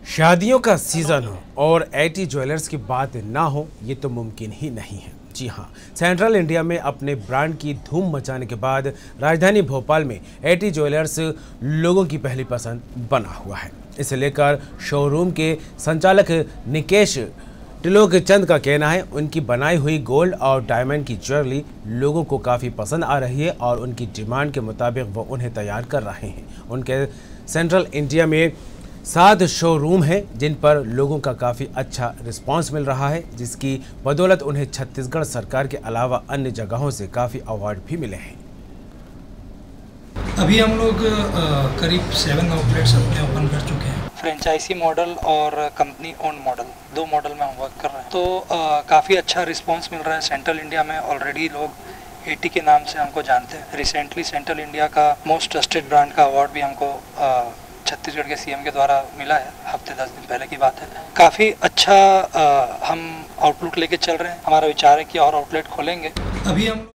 शादियों का सीजन हो और एटी ज्वेलर्स की बात ना हो ये तो मुमकिन ही नहीं है। जी हाँ, सेंट्रल इंडिया में अपने ब्रांड की धूम मचाने के बाद राजधानी भोपाल में एटी ज्वेलर्स लोगों की पहली पसंद बना हुआ है। इसे लेकर शोरूम के संचालक निकेश त्रिलोक चंद का कहना है उनकी बनाई हुई गोल्ड और डायमंड की ज्वेलरी लोगों को काफ़ी पसंद आ रही है और उनकी डिमांड के मुताबिक वो उन्हें तैयार कर रहे हैं। उनके सेंट्रल इंडिया में 7 शोरूम हैं जिन पर लोगों का काफ़ी अच्छा रिस्पांस मिल रहा है, जिसकी बदौलत उन्हें छत्तीसगढ़ सरकार के अलावा अन्य जगहों से काफ़ी अवार्ड भी मिले हैं। अभी हम लोग करीब 7 आउटलेट्स अपने ओपन कर चुके हैं। फ्रेंचाइजी मॉडल और कंपनी ओन मॉडल, 2 मॉडल में हम वर्क कर रहे हैं। तो काफ़ी अच्छा रिस्पांस मिल रहा है। सेंट्रल इंडिया में ऑलरेडी लोग एटी के नाम से हमको जानते हैं। रिसेंटली सेंट्रल इंडिया का मोस्ट ट्रस्टेड ब्रांड का अवार्ड भी हमको छत्तीसगढ़ के सीएम के द्वारा मिला है। हफ्ते 10 दिन पहले की बात है। काफ़ी अच्छा हम आउटलुक लेके चल रहे हैं। हमारा विचार है कि और आउटलेट खोलेंगे। अभी हम